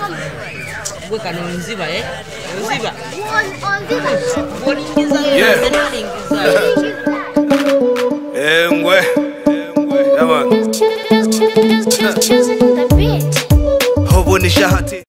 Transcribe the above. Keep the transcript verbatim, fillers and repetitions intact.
Gue kan unziba eh. Unziba. Yeah. Engwe. Engwe. Yaman. Hobo ni shahati.